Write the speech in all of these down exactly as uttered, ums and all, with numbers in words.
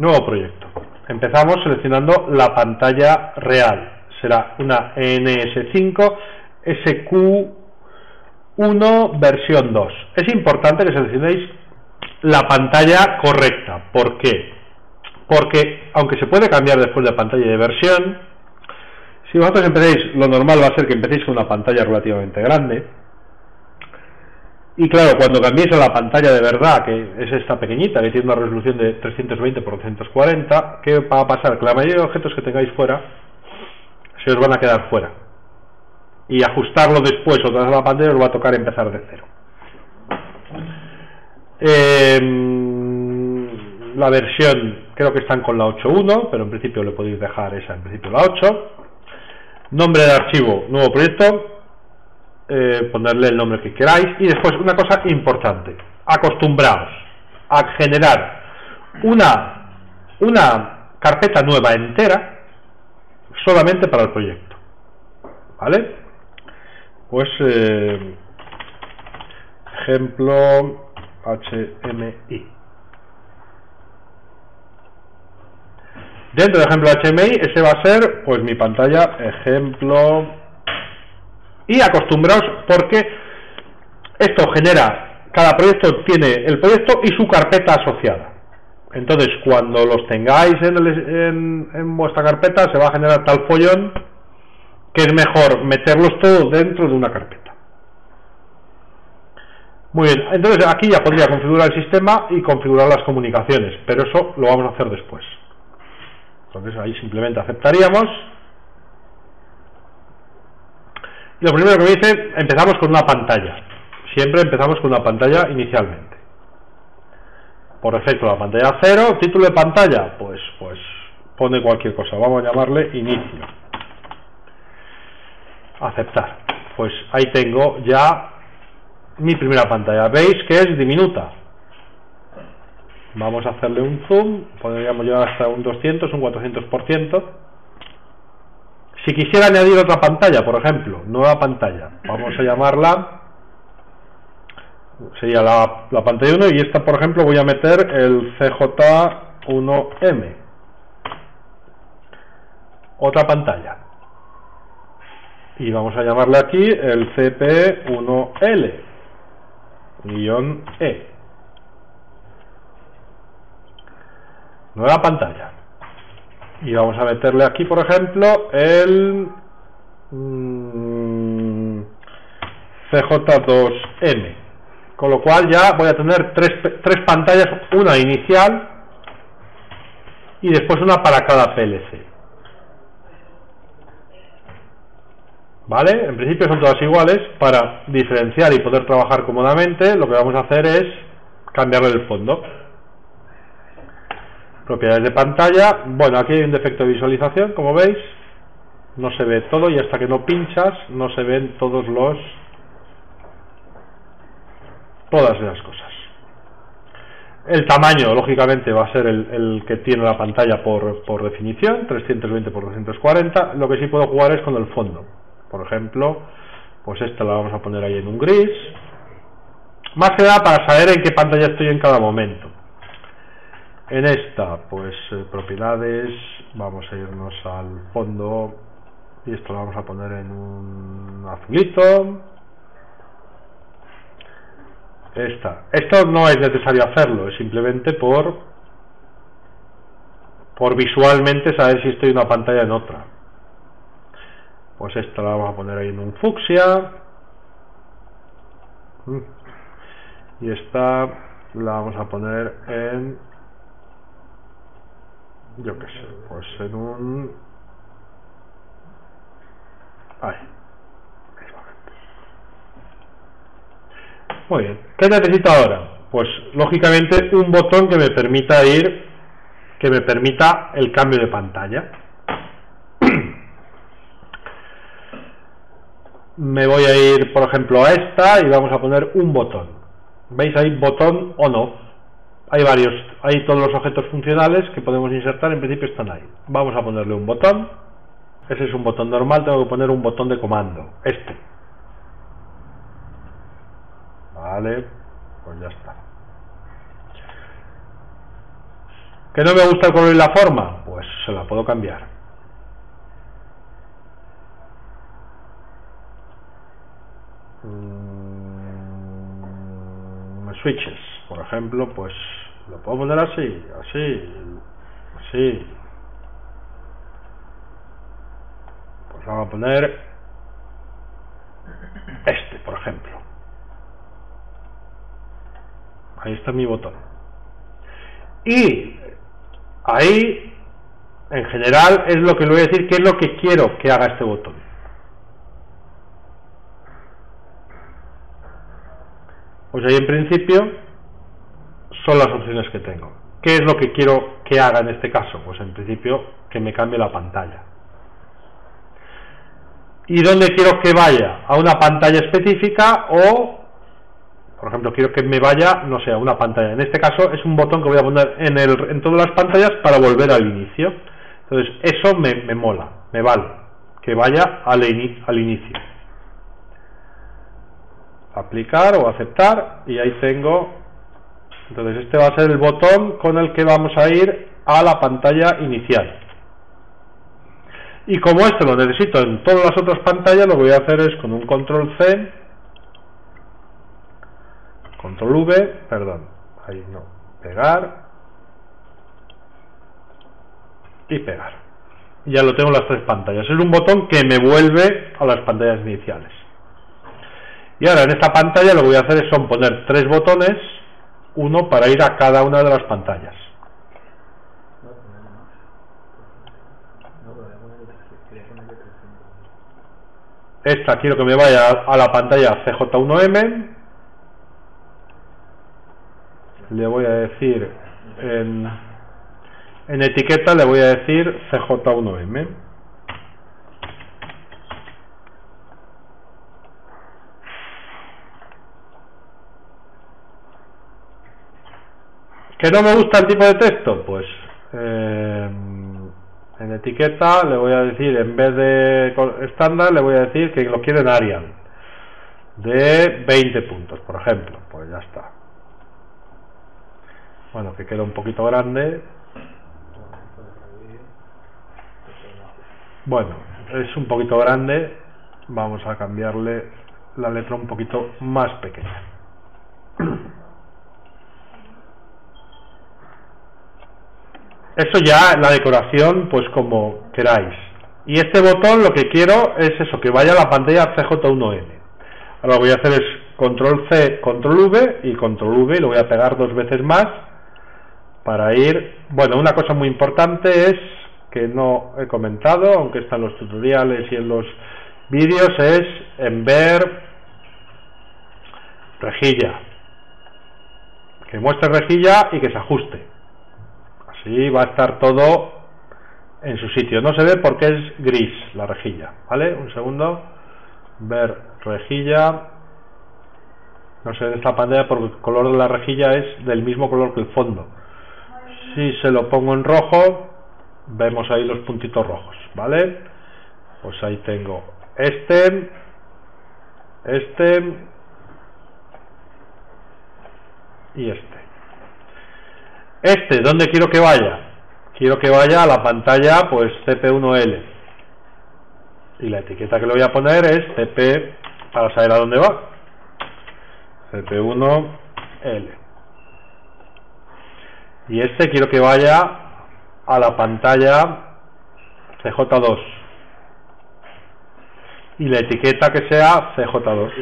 Nuevo proyecto. Empezamos seleccionando la pantalla real. Será una E N S cinco S Q uno versión dos. Es importante que seleccionéis la pantalla correcta. ¿Por qué? Porque aunque se puede cambiar después de pantalla de versión, si vosotros empezáis, lo normal va a ser que empecéis con una pantalla relativamente grande. Y claro, cuando cambiéis a la pantalla de verdad, que es esta pequeñita, que tiene una resolución de trescientos veinte por doscientos cuarenta, ¿qué va a pasar? Que la mayoría de objetos que tengáis fuera se os van a quedar fuera. Y ajustarlo después otra vez a la pantalla os va a tocar empezar de cero. Eh, la versión, creo que están con la ocho punto uno, pero en principio le podéis dejar esa, en principio la ocho. Nombre de archivo, nuevo proyecto. Eh, ponerle el nombre que queráis. Y después una cosa importante: acostumbraos a generar una una carpeta nueva entera solamente para el proyecto, ¿vale? Pues eh, ejemplo H M I. Dentro de ejemplo H M I, ese va a ser pues mi pantalla ejemplo. Y acostumbraos, porque esto genera, cada proyecto tiene el proyecto y su carpeta asociada. Entonces, cuando los tengáis en, el, en, en vuestra carpeta, se va a generar tal follón que es mejor meterlos todos dentro de una carpeta. Muy bien, entonces aquí ya podría configurar el sistema y configurar las comunicaciones, pero eso lo vamos a hacer después. Entonces ahí simplemente aceptaríamos. Y lo primero que me dice, empezamos con una pantalla. Siempre empezamos con una pantalla inicialmente. Por defecto la pantalla cero, título de pantalla, pues, pues pone cualquier cosa, vamos a llamarle inicio. Aceptar. Pues ahí tengo ya mi primera pantalla. Veis que es diminuta. Vamos a hacerle un zoom, podríamos llegar hasta un doscientos, un cuatrocientos por ciento. Si quisiera añadir otra pantalla, por ejemplo, nueva pantalla, vamos a llamarla, sería la, la pantalla uno, y esta, por ejemplo, voy a meter el C J uno M. Otra pantalla. Y vamos a llamarle aquí el C P uno L, guión E. Nueva pantalla. Y vamos a meterle aquí, por ejemplo, el mmm, C J dos M. Con lo cual ya voy a tener tres, tres pantallas, una inicial y después una para cada P L C. ¿Vale? En principio son todas iguales. Para diferenciar y poder trabajar cómodamente, lo que vamos a hacer es cambiarle el fondo. Propiedades de pantalla. Bueno, aquí hay un defecto de visualización, como veis. No se ve todo y hasta que no pinchas no se ven todos los todas esas cosas. El tamaño, lógicamente, va a ser el, el que tiene la pantalla por, por definición, trescientos veinte por doscientos cuarenta. Lo que sí puedo jugar es con el fondo. Por ejemplo, pues esta la vamos a poner ahí en un gris. Más que nada para saber en qué pantalla estoy en cada momento. En esta, pues eh, propiedades, vamos a irnos al fondo y esto lo vamos a poner en un azulito. Esta, esto no es necesario hacerlo, es simplemente por por visualmente saber si estoy en una pantalla en otra. Pues esta la vamos a poner ahí en un fucsia y esta la vamos a poner en, yo qué sé, pues en un ahí. Muy bien. ¿Qué necesito ahora? Pues lógicamente un botón que me permita ir, que me permita el cambio de pantalla. Me voy a ir, por ejemplo, a esta y vamos a poner un botón. ¿Veis ahí? Botón on off. Hay varios, hay todos los objetos funcionales que podemos insertar, en principio están ahí. Vamos a ponerle un botón. Ese es un botón normal, tengo que poner un botón de comando. Este. Vale, pues ya está. ¿Que no me gusta el color y la forma? Pues se la puedo cambiar. Mm, switches, por ejemplo, pues lo puedo poner así, así, así. Pues vamos a poner este, por ejemplo. Ahí está mi botón. Y ahí, en general, es lo que le voy a decir, qué es lo que quiero que haga este botón. Pues ahí en principio son las opciones que tengo. ¿Qué es lo que quiero que haga en este caso? Pues en principio que me cambie la pantalla. ¿Y dónde quiero que vaya? ¿A una pantalla específica o, por ejemplo, quiero que me vaya, no sé, a una pantalla? En este caso es un botón que voy a poner en, el, en todas las pantallas para volver al inicio. Entonces eso me, me mola, me vale, que vaya al, in, al inicio. Aplicar o aceptar y ahí tengo. Entonces este va a ser el botón con el que vamos a ir a la pantalla inicial. Y como este lo necesito en todas las otras pantallas, lo que voy a hacer es con un control C, control V, perdón, ahí no, pegar y pegar. Y ya lo tengo en las tres pantallas. Es un botón que me vuelve a las pantallas iniciales. Y ahora en esta pantalla lo que voy a hacer es son poner tres botones, uno para ir a cada una de las pantallas. Esta quiero que me vaya a la pantalla C J uno M. Le voy a decir en, en etiqueta, le voy a decir C J uno M. ¿Que no me gusta el tipo de texto? Pues eh, en etiqueta le voy a decir, en vez de estándar, le voy a decir que lo quiero en Arial de veinte puntos, por ejemplo. Pues ya está. Bueno, que queda un poquito grande. Bueno, es un poquito grande. Vamos a cambiarle la letra un poquito más pequeña. Eso ya, la decoración, pues como queráis. Y este botón lo que quiero es eso, que vaya a la pantalla C J uno M. Ahora lo que voy a hacer es control C, control V y control V, y lo voy a pegar dos veces más para ir. Bueno, una cosa muy importante es, que no he comentado, aunque está en los tutoriales y en los vídeos, es en ver rejilla. Que muestre rejilla y que se ajuste. Así va a estar todo en su sitio. No se ve porque es gris la rejilla, ¿vale? Un segundo. Ver rejilla. No se ve en esta pantalla porque el color de la rejilla es del mismo color que el fondo. Si se lo pongo en rojo, vemos ahí los puntitos rojos, ¿vale? Pues ahí tengo este, este y este. Este, ¿dónde quiero que vaya? Quiero que vaya a la pantalla, pues C P uno L. Y la etiqueta que le voy a poner es C P, para saber a dónde va. C P uno L. Y este quiero que vaya a la pantalla C J dos. Y la etiqueta que sea C J dos.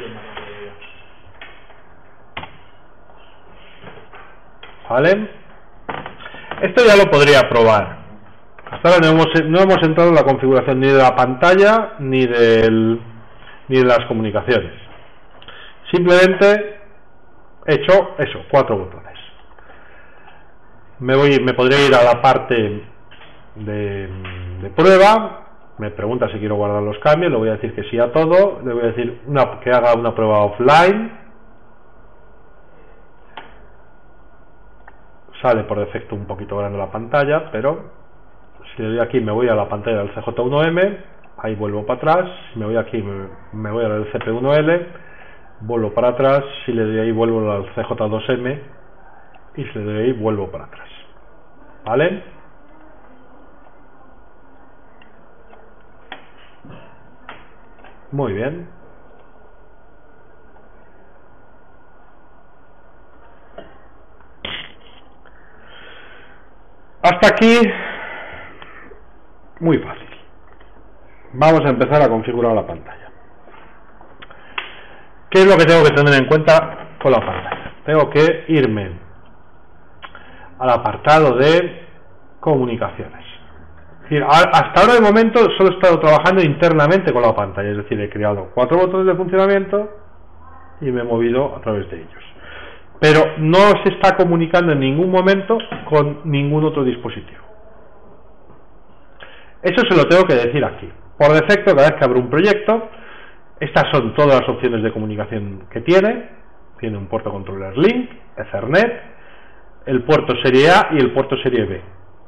¿Vale? Esto ya lo podría probar. Hasta ahora no hemos, no hemos entrado en la configuración ni de la pantalla ni, del, ni de las comunicaciones. Simplemente he hecho eso, cuatro botones. Me, voy, me podría ir a la parte de, de prueba. Me pregunta si quiero guardar los cambios. Le voy a decir que sí a todo. Le voy a decir una, que haga una prueba offline. Sale por defecto un poquito grande la pantalla, pero si le doy aquí me voy a la pantalla del C J uno M, ahí vuelvo para atrás. Si me voy aquí me, me voy a la del C P uno L, vuelvo para atrás. Si le doy ahí vuelvo al C J dos M y si le doy ahí vuelvo para atrás. ¿vale? Muy bien. Hasta aquí, muy fácil. Vamos a empezar a configurar la pantalla. ¿Qué es lo que tengo que tener en cuenta con la pantalla? Tengo que irme al apartado de comunicaciones. Es decir, hasta ahora de momento solo he estado trabajando internamente con la pantalla, es decir, he creado cuatro botones de funcionamiento y me he movido a través de ellos. Pero no se está comunicando en ningún momento con ningún otro dispositivo. Eso se lo tengo que decir aquí. Por defecto, cada vez que abro un proyecto, estas son todas las opciones de comunicación que tiene. Tiene un puerto controller link, Ethernet, el puerto serie A y el puerto serie B.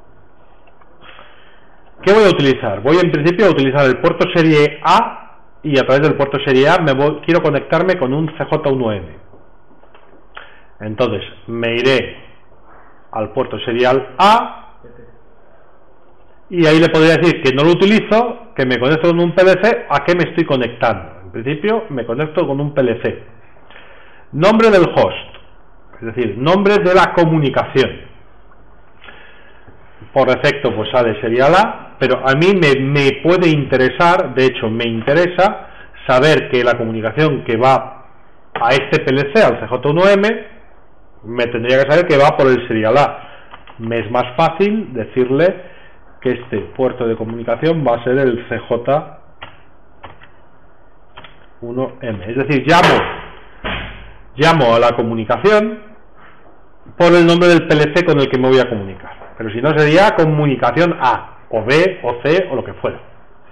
¿Qué voy a utilizar? Voy en principio a utilizar el puerto serie A y a través del puerto serie A me voy, quiero conectarme con un C J uno M. Entonces me iré al puerto serial A y ahí le podría decir que no lo utilizo, que me conecto con un P L C. ¿A qué me estoy conectando? En principio me conecto con un P L C. Nombre del host, es decir, nombre de la comunicación. Por defecto pues sale serial A, pero a mí me, me puede interesar, de hecho me interesa saber que la comunicación que va a este P L C, al C J uno M, me tendría que saber que va por el serial A. Me es más fácil decirle que este puerto de comunicación va a ser el C J uno M. Es decir, llamo, llamo a la comunicación por el nombre del P L C con el que me voy a comunicar. Pero si no sería comunicación A, o B, o C, o lo que fuera.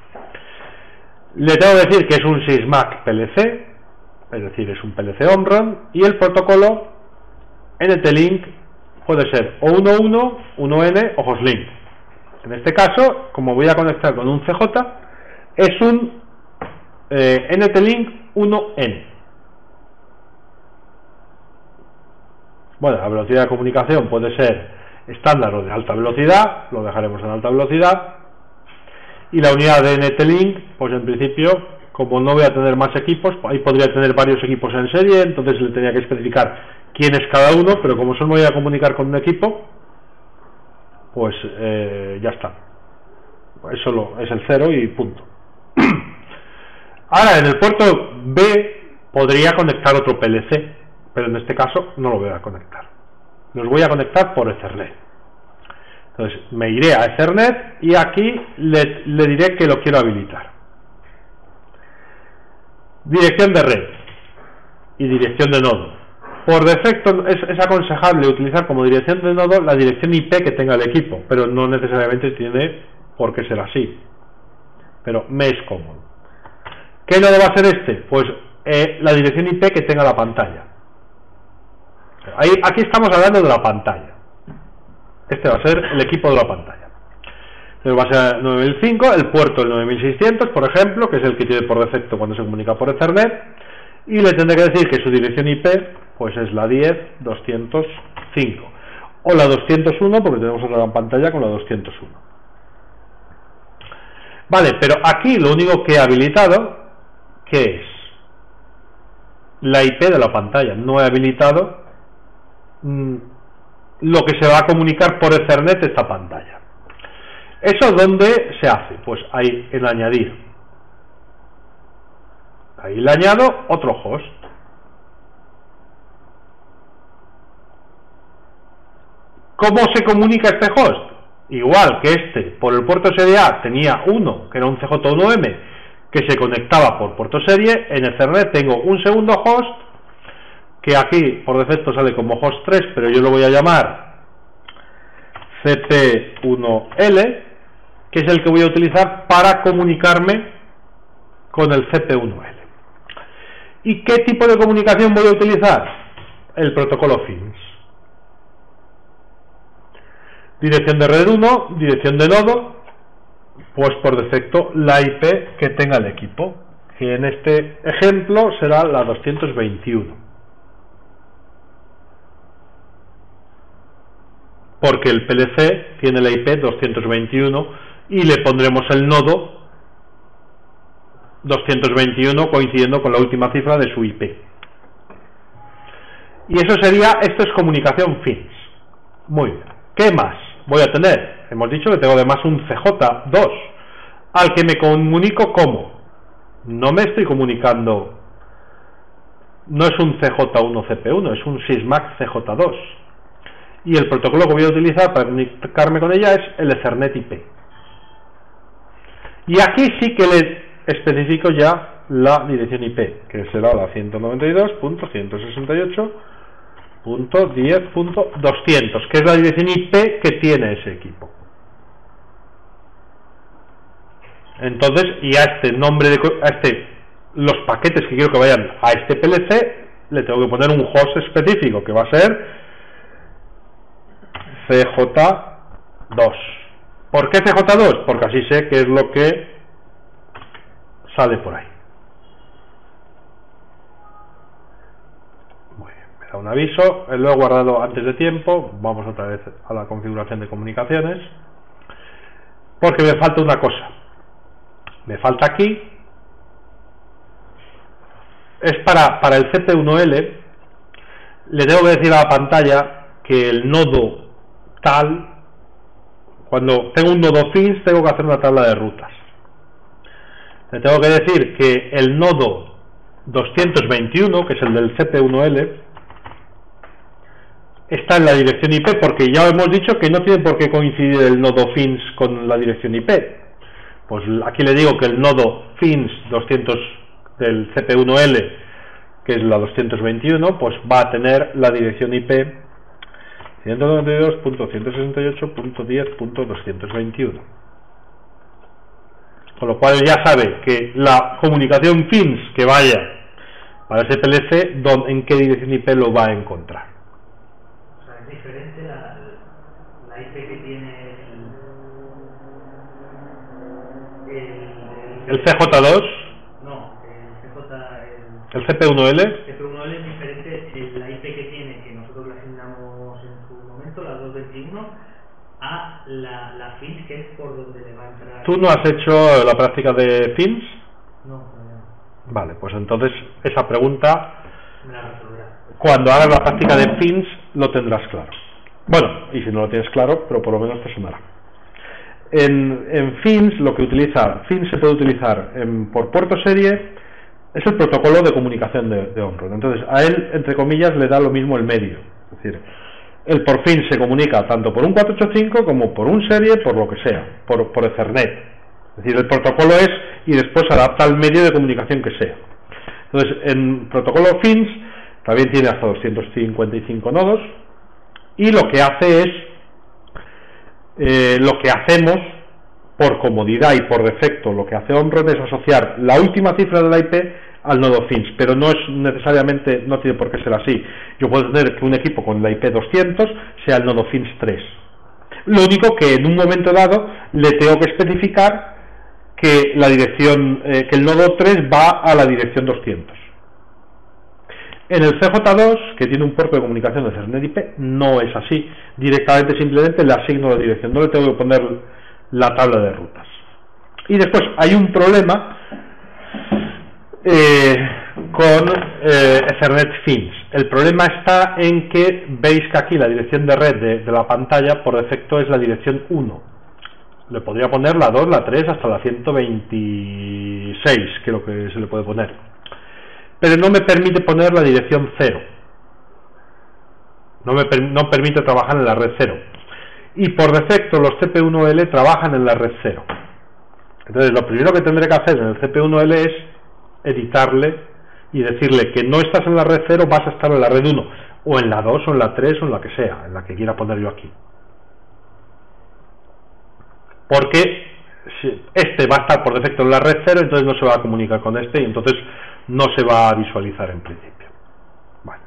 Le tengo que decir que es un Sysmac P L C, es decir, es un P L C Omron, y el protocolo N T Link puede ser o uno punto uno, uno N o Hoslink. En este caso, como voy a conectar con un C J, es un eh, N T Link uno N. Bueno, la velocidad de comunicación puede ser estándar o de alta velocidad, lo dejaremos en alta velocidad. Y la unidad de N T Link, pues en principio, como no voy a tener más equipos, ahí podría tener varios equipos en serie, entonces le tenía que especificar quién es cada uno, pero como solo me voy a comunicar con un equipo, pues eh, ya está. Eso lo, es el cero y punto. Ahora, en el puerto B podría conectar otro P L C, pero en este caso no lo voy a conectar. Los voy a conectar por Ethernet. Entonces me iré a Ethernet y aquí le, le diré que lo quiero habilitar. Dirección de red y dirección de nodo. Por defecto es, es aconsejable utilizar como dirección de nodo la dirección I P que tenga el equipo, pero no necesariamente tiene por qué ser así. Pero me es cómodo. ¿Qué nodo va a ser este? Pues eh, la dirección I P que tenga la pantalla. Ahí, aquí estamos hablando de la pantalla. Este va a ser el equipo de la pantalla. Entonces va a ser nueve mil cinco, el puerto el nueve mil seiscientos, por ejemplo, que es el que tiene por defecto cuando se comunica por Ethernet, y le tendré que decir que su dirección I P pues es la diez punto doscientos cinco o la doscientos uno, porque tenemos otra gran pantalla con la doscientos uno. Vale, pero aquí lo único que he habilitado, ¿qué es? La I P de la pantalla. No he habilitado mmm, lo que se va a comunicar por Ethernet esta pantalla. ¿Eso dónde se hace? Pues ahí en añadir. Ahí le añado otro host. ¿Cómo se comunica este host? Igual que este, por el puerto serie A tenía uno, que era un C J uno M, que se conectaba por puerto serie. En Ethernet tengo un segundo host, que aquí por defecto sale como host tres, pero yo lo voy a llamar C P uno L, que es el que voy a utilizar para comunicarme con el C P uno L. ¿Y qué tipo de comunicación voy a utilizar? El protocolo FIMS. Dirección de red uno, dirección de nodo, pues por defecto la I P que tenga el equipo, que en este ejemplo será la doscientos veintiuno. porque el P L C tiene la I P doscientos veintiuno y le pondremos el nodo doscientos veintiuno coincidiendo con la última cifra de su I P. Y eso sería, esto es comunicación fins. Muy bien. ¿Qué más voy a tener? Hemos dicho que tengo además un C J dos, al que me comunico como. No me estoy comunicando, no es un C J uno C P uno, es un Sysmax C J dos. Y el protocolo que voy a utilizar para comunicarme con ella es el Ethernet I P. Y aquí sí que le especifico ya la dirección I P, que será la ciento noventa y dos punto ciento sesenta y ocho punto diez punto doscientos, que es la dirección I P que tiene ese equipo. Entonces, y a este nombre de a este los paquetes que quiero que vayan a este P L C le tengo que poner un host específico que va a ser C J dos. ¿Por qué C J dos? Porque así sé qué es lo que sale por ahí. Muy bien, me da un aviso, lo he guardado antes de tiempo. Vamos otra vez a la configuración de comunicaciones, porque me falta una cosa. Me falta aquí, es para, para el C P uno L, le tengo que decir a la pantalla que el nodo tal, cuando tengo un nodo fins, tengo que hacer una tabla de rutas. Le tengo que decir que el nodo doscientos veintiuno, que es el del C P uno L, está en la dirección I P, porque ya hemos dicho que no tiene por qué coincidir el nodo fins con la dirección I P. Pues aquí le digo que el nodo fins doscientos del C P uno L, que es la doscientos veintiuno, pues va a tener la dirección I P ciento noventa y dos punto ciento sesenta y ocho punto diez punto doscientos veintiuno. Con lo cual ya sabe que la comunicación fins que vaya para ese P L C, en qué dirección I P lo va a encontrar. O sea, es diferente la, la I P que tiene el, el, el C J dos. No, el C J... El, el C P uno L. El C P uno L es diferente en la I P que tiene, que nosotros le asignamos en su momento, la doscientos veintiuno, a la, la fins, que es por donde le va a entrar. ¿Tú no has hecho la práctica de fins? No, no. Vale, pues entonces esa pregunta, Me la resolverá. Cuando hagas la práctica de fins, lo tendrás claro. Bueno, y si no lo tienes claro, pero por lo menos te sonará. En, en fins, lo que utiliza, fins se puede utilizar en, por puerto serie, es el protocolo de comunicación de, de on-road. Entonces, a él, entre comillas, le da lo mismo el medio. Es decir, el por fin se comunica tanto por un cuatrocientos ochenta y cinco como por un serie, por lo que sea, por, por Ethernet. Es decir, el protocolo es, y después adapta al medio de comunicación que sea. Entonces, en protocolo fins también tiene hasta doscientos cincuenta y cinco nodos, y lo que hace es, eh, lo que hacemos por comodidad y por defecto, lo que hace on-road es asociar la última cifra de la I P al nodo fins, pero no es necesariamente, no tiene por qué ser así. Yo puedo tener que un equipo con la I P doscientos sea el nodo fins tres. Lo único que en un momento dado le tengo que especificar que la dirección, eh, que el nodo tres va a la dirección doscientos. En el C J dos, que tiene un puerto de comunicación de Ethernet I P, no es así. Directamente, simplemente le asigno la dirección, no le tengo que poner la tabla de rutas. Y después hay un problema eh, con eh, Ethernet fins. El problema está en que veis que aquí la dirección de red de, de la pantalla por defecto es la dirección uno. Le podría poner la dos, la tres, hasta la ciento veintiséis, que es lo que se le puede poner. Pero no me permite poner la dirección cero. No me per, no permite trabajar en la red cero. Y por defecto los C P uno L trabajan en la red cero. Entonces lo primero que tendré que hacer en el C P uno L es editarle y decirle que no estás en la red cero, vas a estar en la red uno, o en la dos, o en la tres, o en la que sea, en la que quiera poner yo aquí. Porque este va a estar por defecto en la red cero, entonces no se va a comunicar con este y entonces no se va a visualizar en principio. Bueno.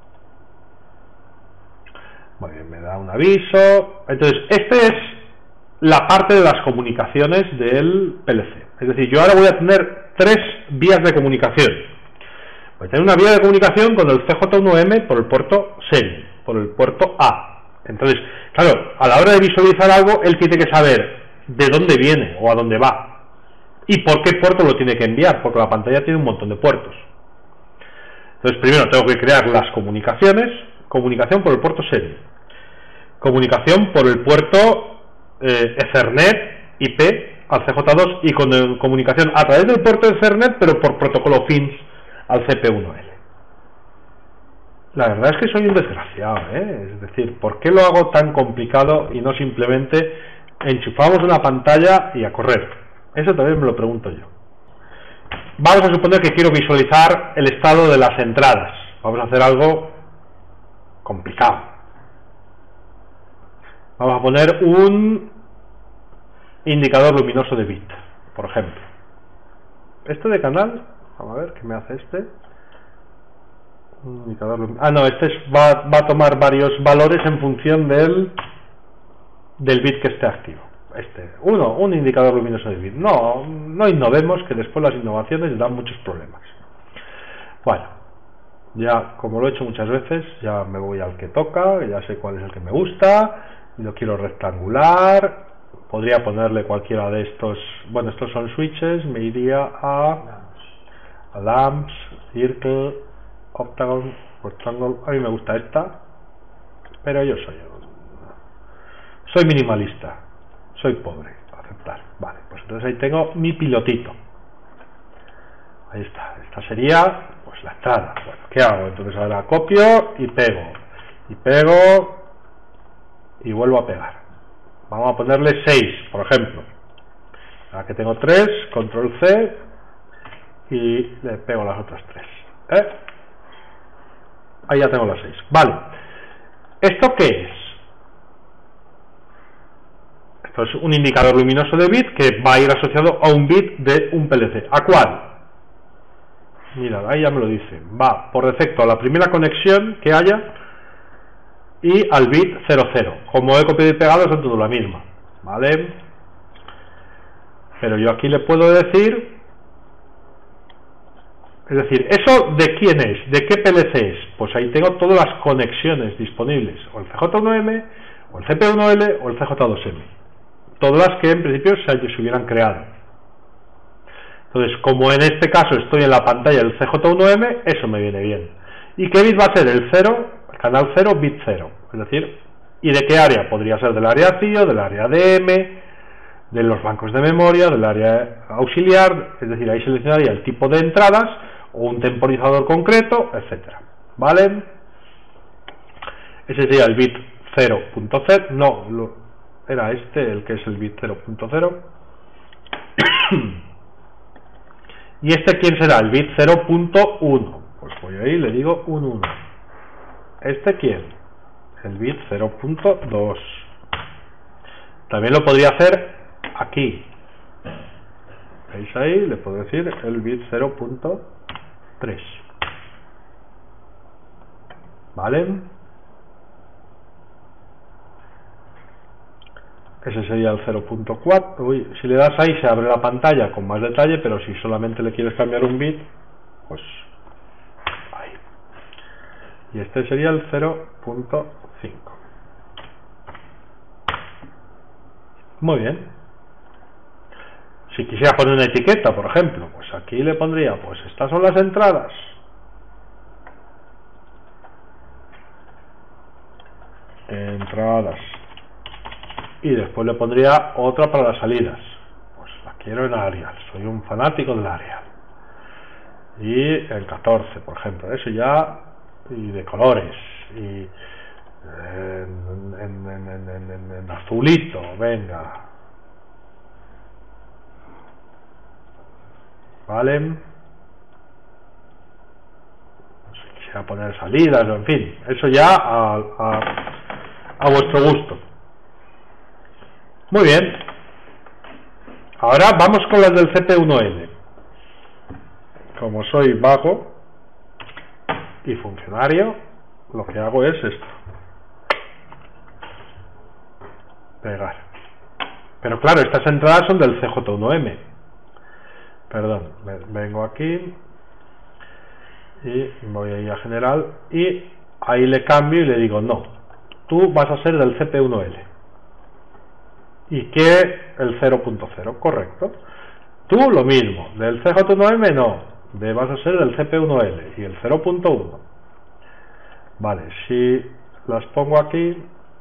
Muy bien, me da un aviso. Entonces, esta es la parte de las comunicaciones del P L C. Es decir, yo ahora voy a tener tres vías de comunicación. Voy a tener una vía de comunicación con el C J uno M por el puerto serie, por el puerto A. Entonces, claro, a la hora de visualizar algo, él tiene que saber de dónde viene o a dónde va y por qué puerto lo tiene que enviar, porque la pantalla tiene un montón de puertos. Entonces, primero tengo que crear las comunicaciones, comunicación por el puerto serie, comunicación por el puerto eh, Ethernet I P al C J dos y con el, comunicación a través del puerto Ethernet, pero por protocolo F I N S al C P uno L. La verdad es que soy un desgraciado, ¿eh? Es decir, ¿por qué lo hago tan complicado y no simplemente enchufamos una pantalla y a correr? Eso también me lo pregunto yo. Vamos a suponer que quiero visualizar el estado de las entradas. Vamos a hacer algo complicado. Vamos a poner un indicador luminoso de bit, por ejemplo. Este de canal, vamos a ver qué me hace este. Un indicador luminoso. Ah, no, este es, va, va a tomar varios valores en función del, del bit que esté activo. Este, uno, un indicador luminoso de bit. No, no innovemos, que después las innovaciones dan muchos problemas. Bueno, ya como lo he hecho muchas veces, ya me voy al que toca, ya sé cuál es el que me gusta, y lo quiero rectangular. Podría ponerle cualquiera de estos, bueno, estos son switches, me iría a, a lamps, circle, octagon, rectangle. A mí me gusta esta, pero yo soy soy minimalista, soy pobre, aceptar. Vale, pues entonces ahí tengo mi pilotito. Ahí está, esta sería pues la entrada. Bueno, ¿qué hago? Entonces ahora copio y pego, y pego y vuelvo a pegar. Vamos a ponerle seis, por ejemplo. Ahora que tengo tres, control C y le pego las otras tres. ¿Eh? Ahí ya tengo las seis. Vale. ¿Esto qué es? Esto es un indicador luminoso de bit que va a ir asociado a un bit de un P L C. ¿A cuál? Mira, ahí ya me lo dice. Va por defecto a la primera conexión que haya y al bit cero cero. Como he copiado y pegado son todo la misma, ¿vale? Pero yo aquí le puedo decir, es decir, ¿eso de quién es? ¿De qué P L C es? Pues ahí tengo todas las conexiones disponibles, o el C J uno M, o el C P uno L, o el C J dos M. Todas las que en principio se, se hubieran creado. Entonces, como en este caso estoy en la pantalla del C J uno M, eso me viene bien. ¿Y qué bit va a ser? El cero, el canal cero, bit cero. Es decir, ¿y de qué área? Podría ser del área C I O, del área D M, de los bancos de memoria, del área auxiliar. Es decir, ahí seleccionaría el tipo de entradas o un temporizador concreto, etcétera. ¿Vale? Ese sería el bit cero punto cero. No, lo, era este el que es el bit cero punto cero. ¿Y este quién será? El bit cero punto uno. Pues voy ahí y le digo un uno. ¿Este quién? El bit cero punto dos. También lo podría hacer aquí. ¿Veis ahí? Le puedo decir el bit cero punto tres. ¿Vale? Ese sería el cero punto cuatro. Uy, si le das ahí se abre la pantalla con más detalle, pero si solamente le quieres cambiar un bit, pues ahí. Y este sería el cero punto cinco. Muy bien. Si quisiera poner una etiqueta, por ejemplo, pues aquí le pondría, pues estas son las entradas. Entradas. Y después le pondría otra para las salidas. Pues la quiero en Arial, soy un fanático del Arial. Y el catorce, por ejemplo, eso ya, y de colores, y en, en, en, en, en, en azulito, venga. Vale. No sé, quisiera poner salidas, en fin, eso ya a, a, a vuestro gusto. Muy bien. Ahora vamos con las del C P uno L. Como soy vago y funcionario, lo que hago es esto. Pegar. Pero claro, estas entradas son del C J uno M. Perdón, vengo aquí y voy ahí a general y ahí le cambio y le digo no. tú vas a ser del C P uno L y que el cero punto cero, correcto. Tú lo mismo, del C J uno M no, de vas a ser del C P uno L y el cero punto uno. Vale, si las pongo aquí,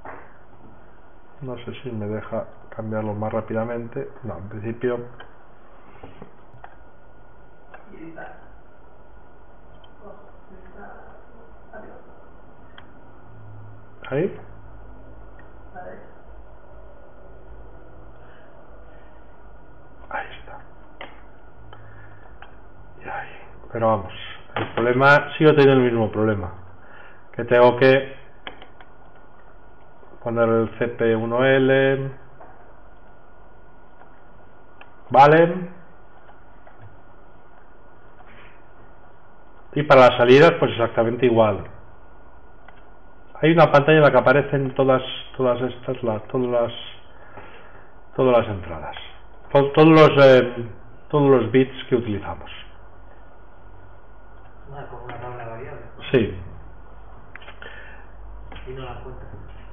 no sé si me deja cambiarlo más rápidamente. No, en principio ahí ahí está y ahí. Pero vamos, el problema, sigo teniendo el mismo problema, que tengo que poner el C P uno L, vale, y para las salidas pues exactamente igual. Hay una pantalla en la que aparecen todas todas estas las todas las todas las entradas, todos, todos los eh, todos los bits que utilizamos. Ah, como una tabla variable. Sí. Y no la cuenta.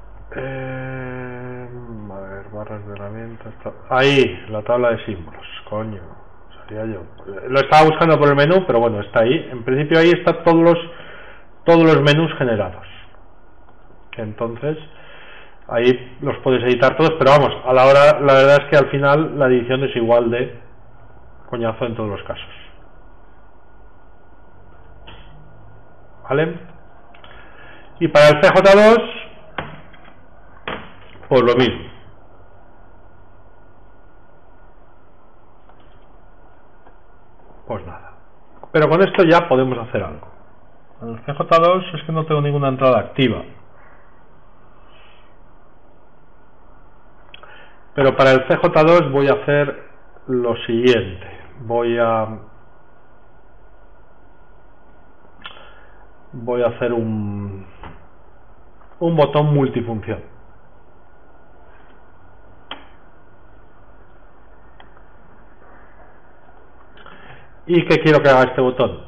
Eh, a ver, barras de herramientas. Ahí, la tabla de símbolos. Coño, salía yo. Lo estaba buscando por el menú, pero bueno, está ahí. En principio ahí están todos los todos los menús generados. Entonces, ahí los puedes editar todos, pero vamos, a la hora, la verdad es que al final la edición es igual de coñazo en todos los casos. ¿Vale? Y para el C J dos, pues lo mismo. Pues nada. Pero con esto ya podemos hacer algo. En el C J dos es que no tengo ninguna entrada activa. Pero para el C J dos voy a hacer lo siguiente. Voy a voy a hacer un un botón multifunción. ¿Y qué quiero que haga este botón?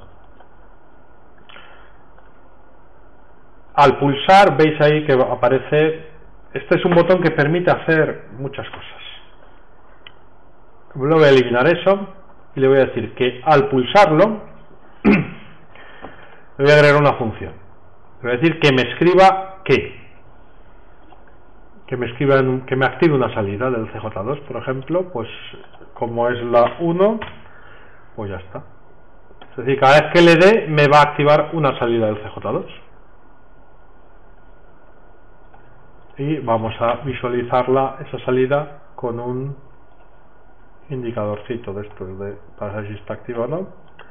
Al pulsar, veis ahí que aparece, este es un botón que permite hacer muchas cosas. Luego voy a eliminar eso y le voy a decir que al pulsarlo le voy a agregar una función. Le voy a decir que me escriba qué. Que me escriba, en, que me active una salida del C J dos, por ejemplo, pues como es la uno, pues ya está. Es decir, cada vez que le dé me va a activar una salida del C J dos. Y vamos a visualizarla, esa salida, con un indicadorcito de estos de, para saber si está activo o no,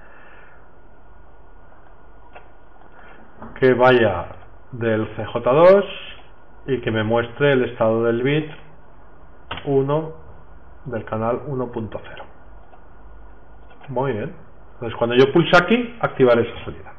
que vaya del C J dos y que me muestre el estado del bit uno del canal uno punto cero. Muy bien. Entonces cuando yo pulse aquí, activaré esa salida.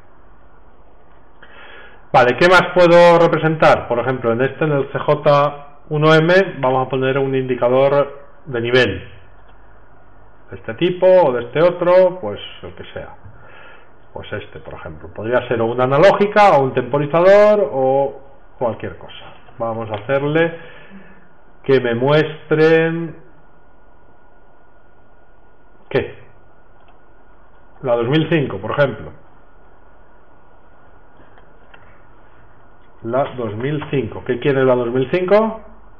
Vale, ¿qué más puedo representar? Por ejemplo, en este, en el C J uno M, vamos a poner un indicador de nivel. De este tipo o de este otro, pues el que sea. Pues este, por ejemplo. Podría ser o una analógica, o un temporizador, o cualquier cosa. Vamos a hacerle que me muestren... ¿Qué? La dos mil cinco, por ejemplo. La dos mil cinco. ¿Qué quiere la dos mil cinco?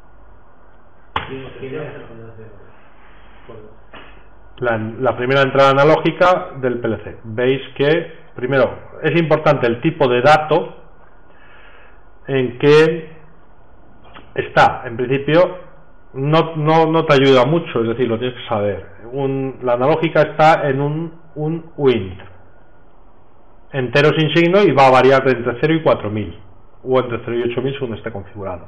La, la primera entrada analógica del P L C. Veis que, primero, es importante el tipo de dato en que está. En principio, no, no, no te ayuda mucho, es decir, lo tienes que saber. Un, la analógica está en un, un U I N T. Entero sin signo y va a variar entre cero y cuatro mil. O entre cero y ocho mil según esté configurado.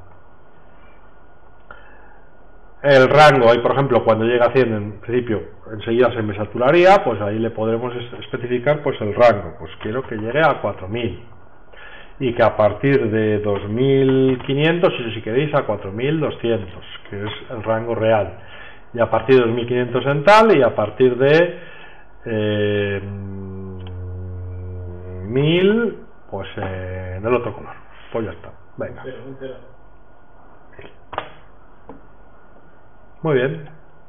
El rango, ahí por ejemplo, cuando llega a cien, en principio, enseguida se me saturaría, pues ahí le podremos especificar pues el rango. Pues quiero que llegue a cuatro mil. Y que a partir de dos mil quinientos, si queréis, a cuatro mil doscientos, que es el rango real. Y a partir de dos mil quinientos en tal, y a partir de eh, mil, pues eh, en el otro color. Pues ya está. Venga. Muy bien.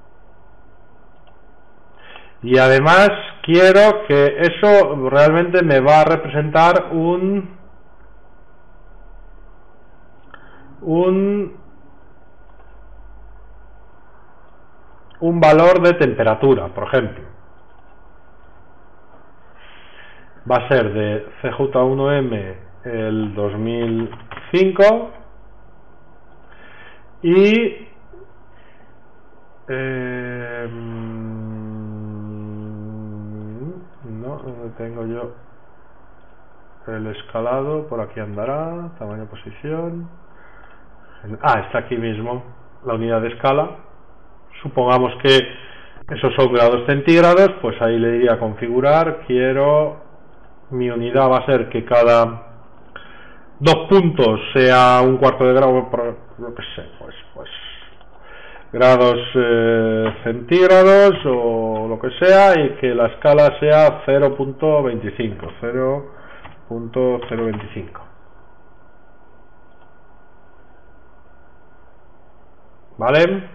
Y además quiero que eso realmente me va a representar un un un valor de temperatura, por ejemplo. Va a ser de C J uno M el dos mil cinco y eh, no, donde tengo yo el escalado, por aquí andará, tamaño, posición. Ah, está aquí mismo la unidad de escala. Supongamos que esos son grados centígrados, pues ahí le diría configurar, quiero, mi unidad va a ser que cada dos puntos sea un cuarto de grado, por lo que sé, pues, pues grados eh, centígrados o lo que sea, y que la escala sea cero punto veinticinco, cero punto cero veinticinco. ¿Vale?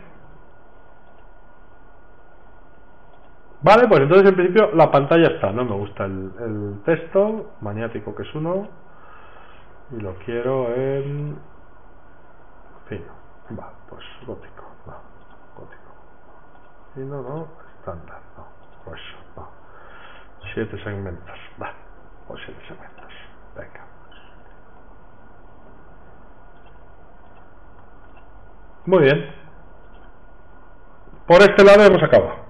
Vale, pues entonces en principio la pantalla está. No me gusta el, el texto maniático, que es uno, y lo quiero en fino. Va, pues gótico, no, gótico. Fino, no, estándar, no, pues no. Siete segmentos, va, pues siete segmentos. Venga. Muy bien. Por este lado hemos acabado.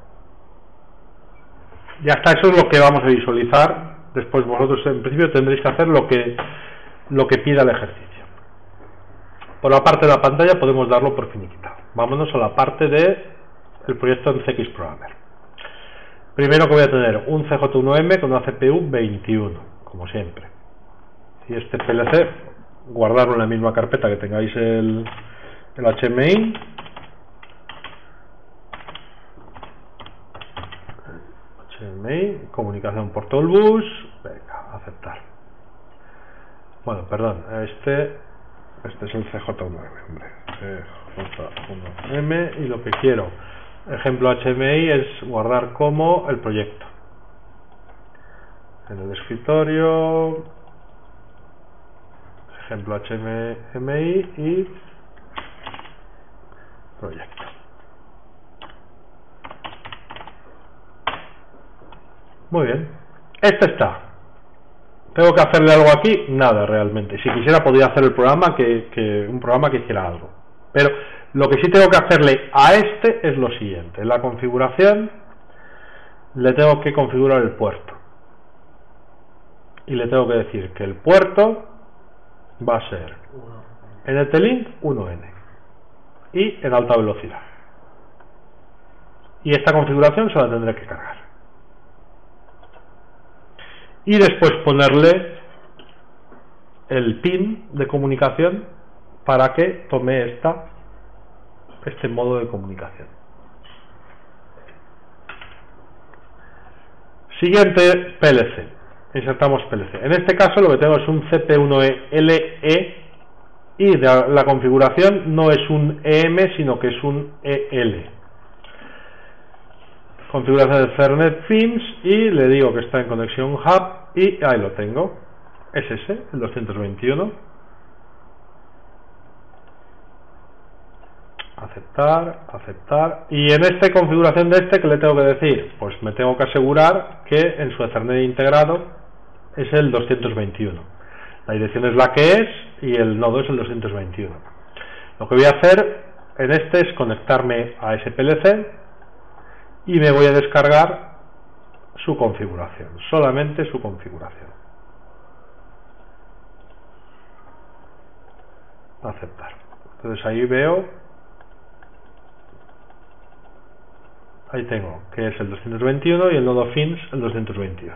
Ya está, eso es lo que vamos a visualizar. Después vosotros en principio tendréis que hacer lo que lo que pida el ejercicio. Por la parte de la pantalla podemos darlo por finiquitado. Vámonos a la parte de el proyecto en C X Programmer. Primero que voy a tener un C J uno M con una C P U veintiuno, como siempre. Y este P L C, guardarlo en la misma carpeta que tengáis el, el H M I. H M I, comunicación por Tollbus, venga, aceptar. Bueno, perdón, este este es el C J uno M, hombre, C J uno M, y lo que quiero, ejemplo H M I, es guardar como el proyecto en el escritorio, ejemplo H M I y proyecto. Muy bien, este está. ¿Tengo que hacerle algo aquí? Nada, realmente. Si quisiera podría hacer el programa que, que un programa que hiciera algo. Pero lo que sí tengo que hacerle a este es lo siguiente. En la configuración le tengo que configurar el puerto. Y le tengo que decir que el puerto va a ser en N T Link uno N y en alta velocidad. Y esta configuración se la tendré que cargar. Y después ponerle el pin de comunicación para que tome esta, este modo de comunicación. Siguiente, P L C. Insertamos P L C. En este caso lo que tengo es un C P uno L E y de la configuración no es un E M sino que es un E L. Configuración de Ethernet Pins y le digo que está en conexión hub y ahí lo tengo. Es ese, el doscientos veintiuno. Aceptar, aceptar. Y en esta configuración de este, ¿qué le tengo que decir? Pues me tengo que asegurar que en su Ethernet integrado es el doscientos veintiuno. La dirección es la que es y el nodo es el doscientos veintiuno. Lo que voy a hacer en este es conectarme a ese P L C y me voy a descargar su configuración, solamente su configuración. Aceptar. Entonces ahí veo, ahí tengo que es el doscientos veintiuno y el nodo fins el doscientos veintiuno.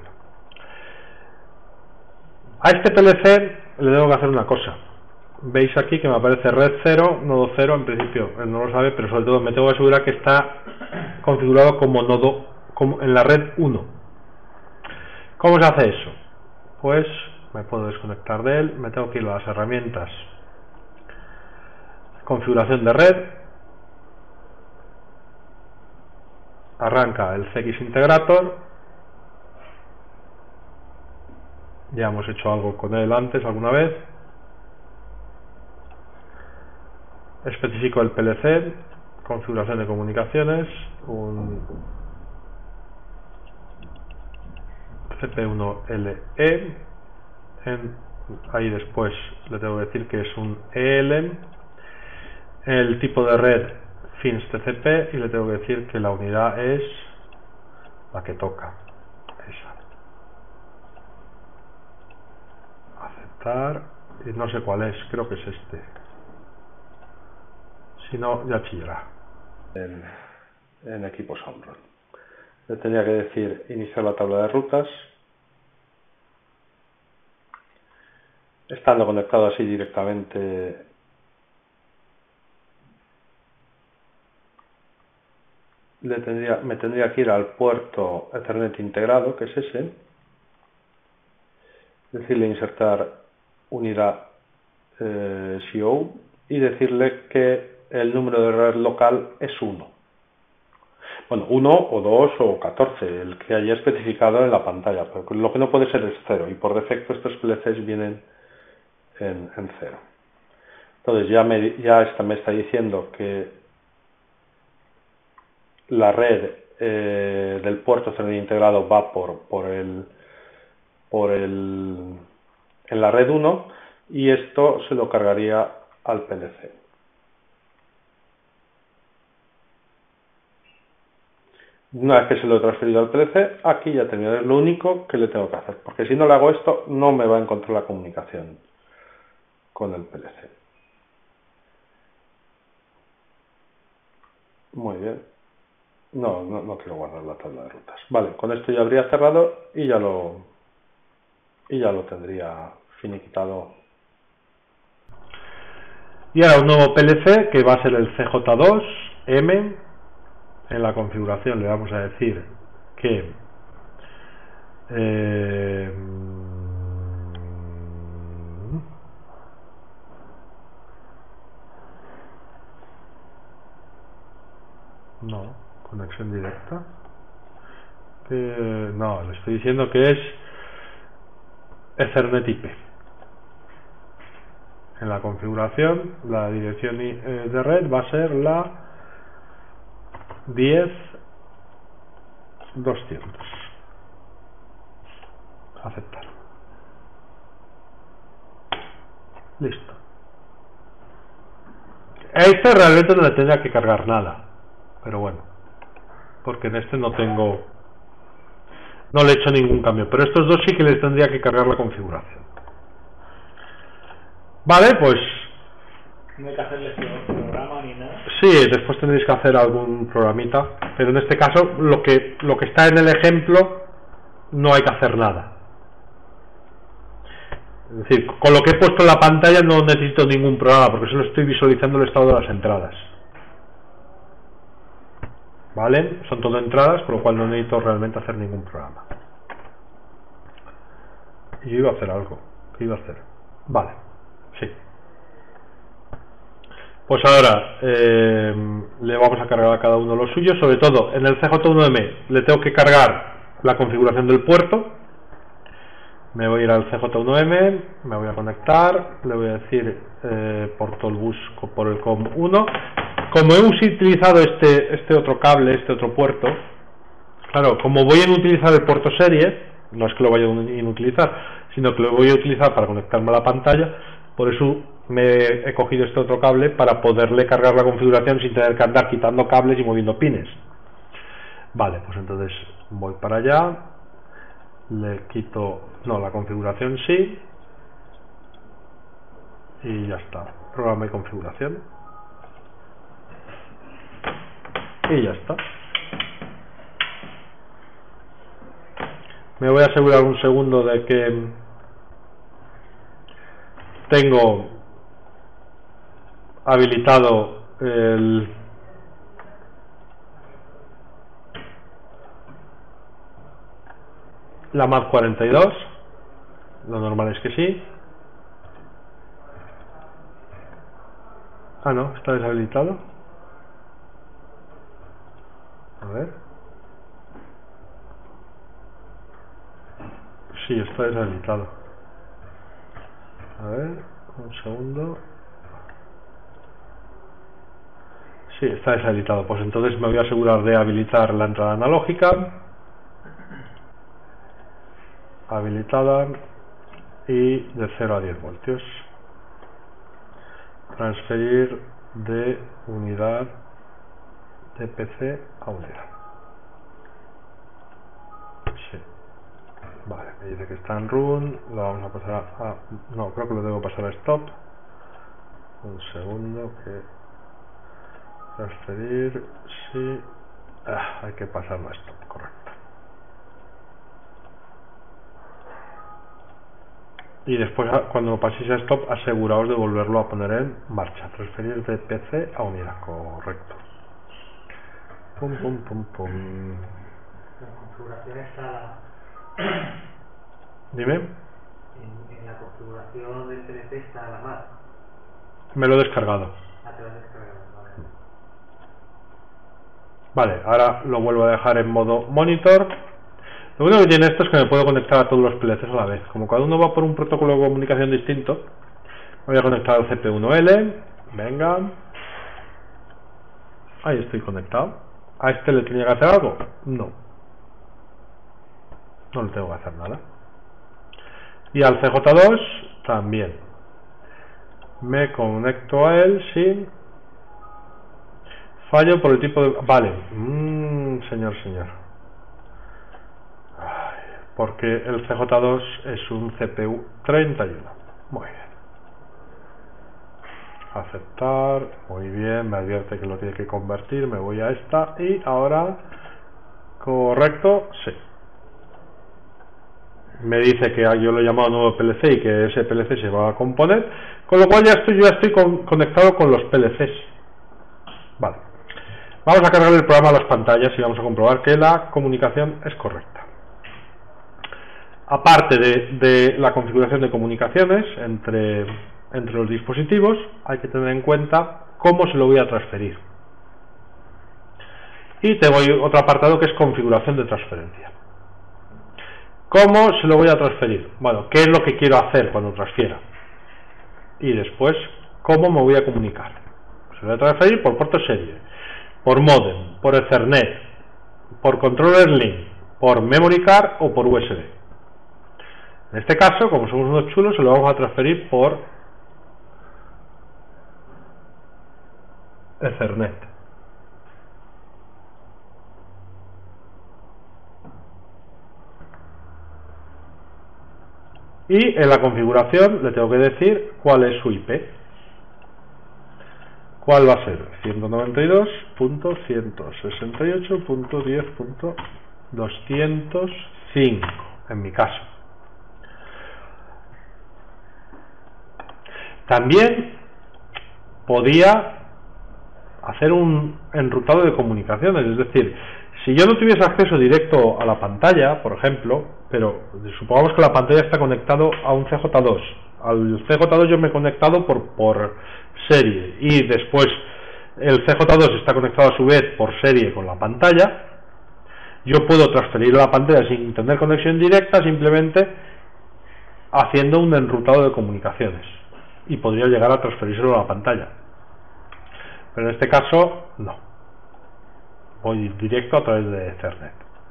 A este P L C le tengo que hacer una cosa. Veis aquí que me aparece red cero, nodo cero, en principio él no lo sabe, pero sobre todo me tengo que asegurar que está configurado como nodo, como en la red uno. ¿Cómo se hace eso? Pues me puedo desconectar de él, me tengo que ir a las herramientas, configuración de red, arranca el C X Integrator. Ya hemos hecho algo con él antes alguna vez. Especifico el P L C, configuración de comunicaciones, un C P uno L E, en, ahí después le tengo que decir que es un E L M, el tipo de red fins T C P y le tengo que decir que la unidad es la que toca, esa. Aceptar, y no sé cuál es, creo que es este. Si no, ya chillará. En, en equipos Omron. Le tendría que decir iniciar la tabla de rutas. Estando conectado así directamente, le tendría, me tendría que ir al puerto Ethernet integrado, que es ese. Decirle insertar unidad eh, C O y decirle que el número de red local es uno. Bueno, uno o dos o catorce, el que haya especificado en la pantalla, pero lo que no puede ser es cero, y por defecto estos P L Cs vienen en, en cero. Entonces ya, me, ya está, me está diciendo que la red eh, del puerto Ethernet integrado va por, por, el, por el, en la red uno, y esto se lo cargaría al P L C. Una vez que se lo he transferido al P L C, aquí ya termino. Es lo único que le tengo que hacer, porque si no le hago esto, no me va a encontrar la comunicación con el P L C. Muy bien. No, no, no quiero guardar la tabla de rutas. Vale, con esto ya habría cerrado y ya lo, y ya lo tendría finiquitado. Y ahora un nuevo P L C que va a ser el C J dos M. En la configuración le vamos a decir que eh, no, conexión directa, que no, le estoy diciendo que es Ethernet I P. En la configuración la dirección de red va a ser la diez doscientos. Aceptar. Listo. Este realmente no le tendría que cargar nada, pero bueno, porque en este no tengo, no le he hecho ningún cambio, pero estos dos sí que les tendría que cargar la configuración. Vale, pues no hay que hacerles programa ni nada. Sí, después tendréis que hacer algún programita, pero en este caso lo que lo que está en el ejemplo no hay que hacer nada. Es decir, con lo que he puesto en la pantalla no necesito ningún programa, porque solo estoy visualizando el estado de las entradas. ¿Vale? Son todo entradas, por lo cual no necesito realmente hacer ningún programa. Y yo iba a hacer algo. ¿Qué iba a hacer? Vale, sí. Pues ahora eh, le vamos a cargar a cada uno lo suyo, sobre todo en el C J uno M le tengo que cargar la configuración del puerto. Me voy a ir al C J uno M, me voy a conectar, le voy a decir eh, por el bus por el COM uno. Como he utilizado este, este otro cable, este otro puerto, claro, como voy a utilizar el puerto serie, no es que lo vaya a inutilizar, sino que lo voy a utilizar para conectarme a la pantalla, por eso me he cogido este otro cable para poderle cargar la configuración sin tener que andar quitando cables y moviendo pines. Vale, pues entonces voy para allá, le quito, no, la configuración sí, y ya está, programa y configuración, y ya está. Me voy a asegurar un segundo de que tengo habilitado el la M A P cuarenta y dos, lo normal es que sí. Ah, no, está deshabilitado. A ver, Sí, está deshabilitado. A ver, un segundo. Sí, está deshabilitado. Pues entonces me voy a asegurar de habilitar la entrada analógica. Habilitada. Y de cero a diez voltios. Transferir de unidad de P C a unidad. Sí. Vale, me dice que está en run. Lo vamos a pasar a... No, creo que lo debo pasar a stop. Un segundo que... Transferir... Sí. Ah, hay que pasarlo a stop, correcto. Y después, cuando paséis a stop, aseguraos de volverlo a poner en marcha. Transferir de P C a unidad, correcto. Pum, pum, pum, pum. La configuración está... Dime. En, en la configuración del P L C está la más. Me lo he descargado. Ah, te lo has descargado, vale. Vale, ahora lo vuelvo a dejar en modo monitor. Lo único que tiene esto es que me puedo conectar a todos los P L Cs a la vez. Como cada uno va por un protocolo de comunicación distinto, me voy a conectar al C P uno L. Venga. Ahí estoy conectado. ¿A este le tenía que hacer algo? No. No le tengo que hacer nada. Y al C J dos también. Me conecto a él sin fallo por el tipo de... Vale. Mm, señor, señor. Ay, porque el C J dos es un C P U treinta y uno. Muy bien. Aceptar. Muy bien. Me advierte que lo tiene que convertir. Me voy a esta. Y ahora... Correcto. Sí. Me dice que yo lo he llamado nuevo P L C y que ese P L C se va a componer, con lo cual ya estoy, ya estoy con, conectado con los P L Cs. Vale. Vamos a cargar el programa a las pantallas y vamos a comprobar que la comunicación es correcta. Aparte de, de la configuración de comunicaciones entre, entre los dispositivos, hay que tener en cuenta cómo se lo voy a transferir. Y tengo otro apartado que es configuración de transferencia. ¿Cómo se lo voy a transferir? Bueno, ¿qué es lo que quiero hacer cuando transfiera? Y después, ¿cómo me voy a comunicar? Se lo voy a transferir por puerto serie, por modem, por Ethernet, por controller link, por memory card o por U S B. En este caso, como somos unos chulos, se lo vamos a transferir por Ethernet. Y en la configuración le tengo que decir cuál es su I P. ¿Cuál va a ser? ciento noventa y dos punto ciento sesenta y ocho punto diez punto doscientos cinco en mi caso. También podía hacer un enrutado de comunicaciones, es decir, si yo no tuviese acceso directo a la pantalla, por ejemplo, pero supongamos que la pantalla está conectado a un C J dos, al C J dos yo me he conectado por, por serie y después el C J dos está conectado a su vez por serie con la pantalla, yo puedo transferir la pantalla sin tener conexión directa, simplemente haciendo un enrutado de comunicaciones y podría llegar a transferírselo a la pantalla. Pero en este caso, no. Voy directo a través de Ethernet.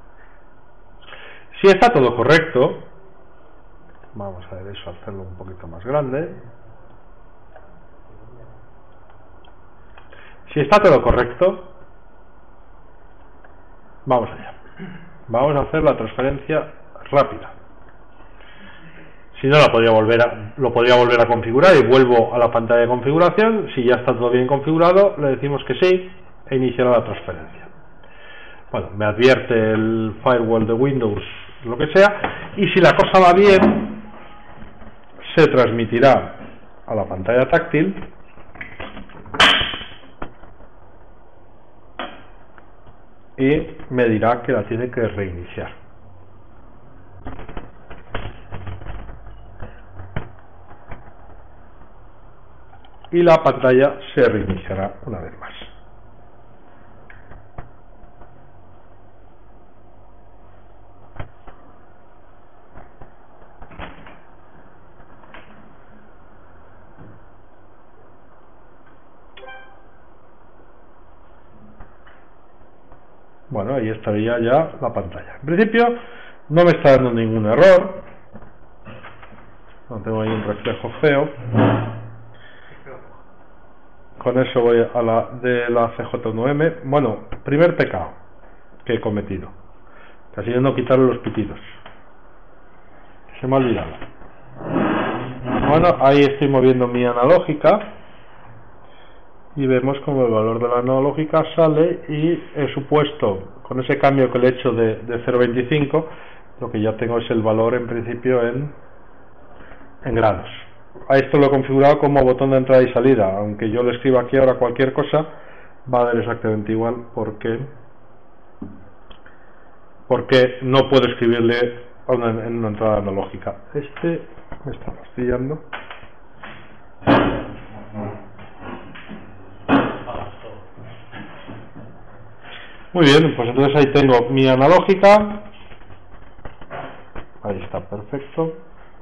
Si está todo correcto, vamos a ver eso, hacerlo un poquito más grande. Si está todo correcto, vamos allá. Vamos a hacer la transferencia rápida. Si no, la podría volver a, lo podría volver a configurar y vuelvo a la pantalla de configuración. Si ya está todo bien configurado, le decimos que sí e iniciará la transferencia. Bueno, me advierte el firewall de Windows, lo que sea, y si la cosa va bien, se transmitirá a la pantalla táctil y me dirá que la tiene que reiniciar. Y la pantalla se reiniciará una vez más. Bueno, ahí estaría ya la pantalla. En principio no me está dando ningún error. No tengo ahí un reflejo feo. Con eso voy a la de la C J uno M. Bueno, primer pecado que he cometido. Casi no quitarle los pitidos. Se me ha olvidado. Bueno, ahí estoy moviendo mi analógica. Y vemos como el valor de la analógica sale y he supuesto, con ese cambio que le he hecho de, de cero coma veinticinco, lo que ya tengo es el valor en principio en, en grados. A esto lo he configurado como botón de entrada y salida, aunque yo le escriba aquí ahora cualquier cosa, va a dar exactamente igual porque, porque no puedo escribirle una, en una entrada analógica. Este me está fastidiando. Muy bien, pues entonces ahí tengo mi analógica. Ahí está, perfecto.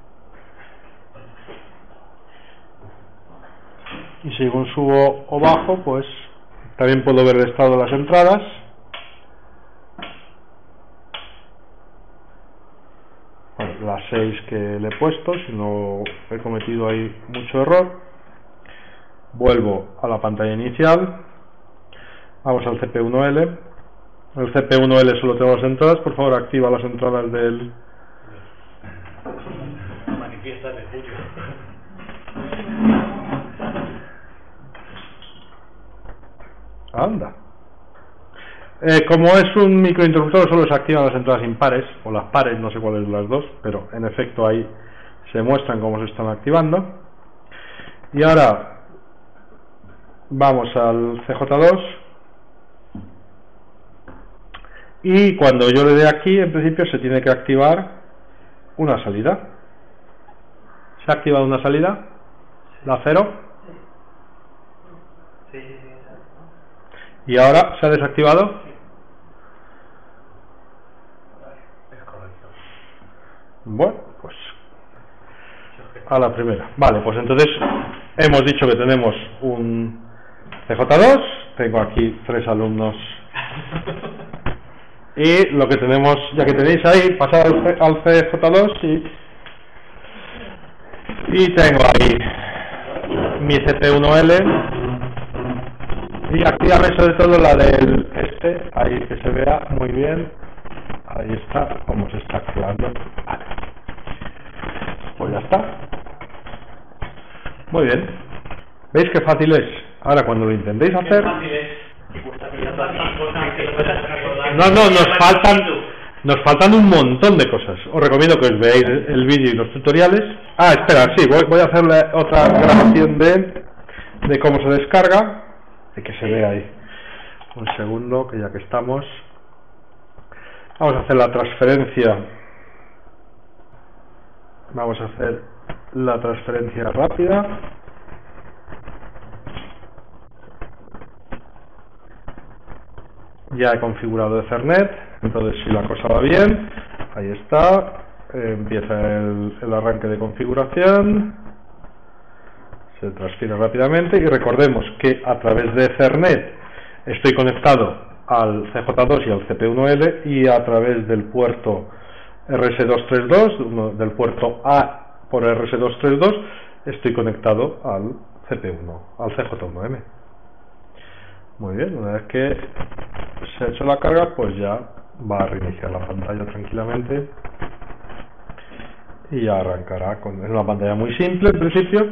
Y según subo o bajo, pues también puedo ver el estado de las entradas. Bueno, las seis que le he puesto, si no he cometido ahí mucho error. Vuelvo a la pantalla inicial. Vamos al C P uno L. El C P uno L solo tengo las entradas. Por favor, activa las entradas del... Manifiesta de Julio. Anda. Eh, como es un microinterruptor, solo se activan las entradas impares, o las pares, no sé cuáles de las dos, pero en efecto ahí se muestran cómo se están activando. Y ahora vamos al C J dos. Y cuando yo le dé aquí, en principio se tiene que activar una salida. ¿Se ha activado una salida? ¿La cero? Sí, sí, sí. ¿Y ahora se ha desactivado? Es correcto. Bueno, pues a la primera. Vale, pues entonces hemos dicho que tenemos un C J dos. Tengo aquí tres alumnos. Y lo que tenemos, ya que tenéis ahí, pasar al C J dos y, y tengo ahí mi C P uno L y activarme sobre todo la del este, ahí que se vea muy bien, ahí está, como se está activando. Vale. Pues ya está. Muy bien. ¿Veis qué fácil es? Ahora cuando lo intentéis hacer... No, no, nos faltan, nos faltan un montón de cosas. Os recomiendo que os veáis el vídeo y los tutoriales. Ah, espera, sí, voy, voy a hacerle otra grabación de, de cómo se descarga, de que se vea ahí. Un segundo, que ya que estamos, vamos a hacer la transferencia. Vamos a hacer la transferencia rápida. Ya he configurado Ethernet, entonces si la cosa va bien, ahí está, eh, empieza el, el arranque de configuración, se transfiere rápidamente y recordemos que a través de Ethernet estoy conectado al C J dos y al C P uno L y a través del puerto R S doscientos treinta y dos, del puerto A por R S doscientos treinta y dos, estoy conectado al C P uno, al C J uno M. Muy bien, una vez que se ha hecho la carga, pues ya va a reiniciar la pantalla tranquilamente y ya arrancará con es una pantalla muy simple en principio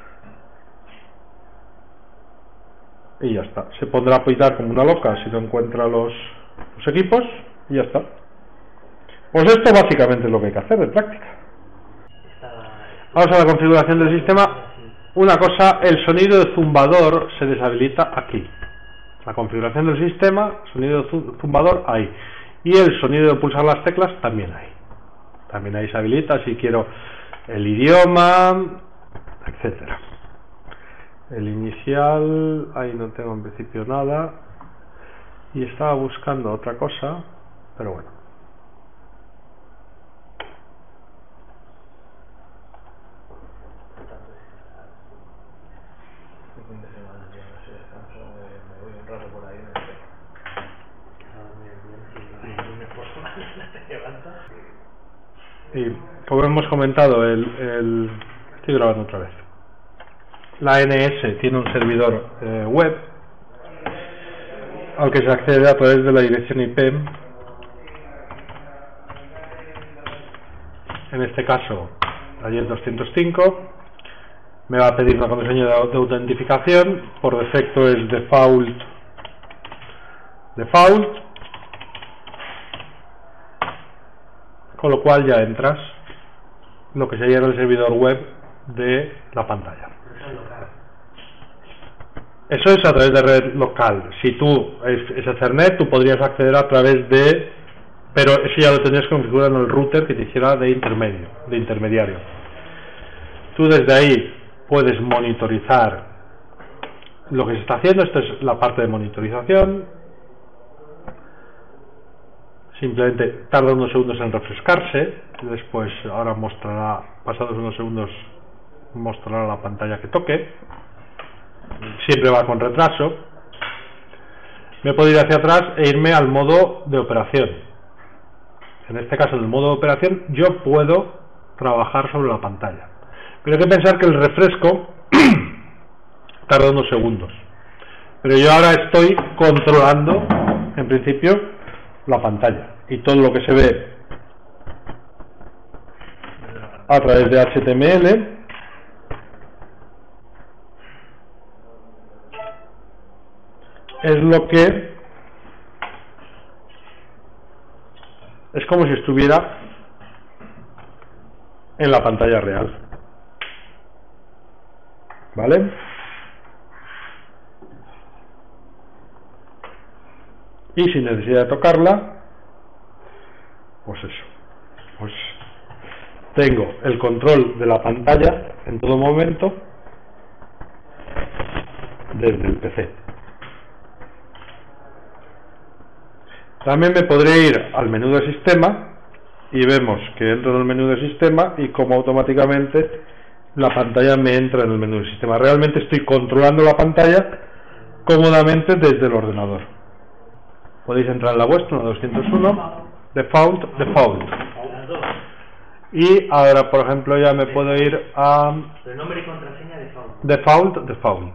y ya está. Se pondrá a pitar como una loca si no encuentra los, los equipos y ya está. Pues esto básicamente es lo que hay que hacer de práctica. Vamos a la configuración del sistema. Una cosa, el sonido de zumbador se deshabilita aquí. La configuración del sistema, sonido de zumbador ahí. Y el sonido de pulsar las teclas también ahí. También ahí se habilita si quiero el idioma, etcétera. El inicial, ahí no tengo en principio nada. Y estaba buscando otra cosa, pero bueno. Y como hemos comentado, el, el... estoy grabando otra vez. La N S tiene un servidor eh, web al que se accede a través de la dirección I P. En este caso, la diez doscientos cinco. Me va a pedir una contraseña de, de autentificación. Por defecto es default. Default. Con lo cual ya entras lo que sería el servidor web de la pantalla. Eso es a través de red local. Si tú es, es Ethernet, tú podrías acceder a través de, pero eso ya lo tendrías configurado en el router que te hiciera de intermedio, de intermediario. Tú desde ahí puedes monitorizar lo que se está haciendo. Esta es la parte de monitorización. Simplemente tarda unos segundos en refrescarse. Después, ahora mostrará, pasados unos segundos, mostrará la pantalla que toque. Siempre va con retraso. Me puedo ir hacia atrás e irme al modo de operación. En este caso, en el modo de operación, yo puedo trabajar sobre la pantalla. Pero hay que pensar que el refresco tarda unos segundos. Pero yo ahora estoy controlando, en principio, la pantalla. Y todo lo que se ve a través de H T M L es lo que es como si estuviera en la pantalla real. ¿Vale? Y sin necesidad de tocarla, pues eso, pues tengo el control de la pantalla en todo momento desde el P C. También me podré ir al menú de sistema y vemos que entro en el menú de sistema y como automáticamente la pantalla me entra en el menú de sistema. Realmente estoy controlando la pantalla cómodamente desde el ordenador. Podéis entrar en la vuestra, en la doscientos uno, default, default. Y ahora, por ejemplo, ya me puedo ir a el nombre y contraseña default. Default, default.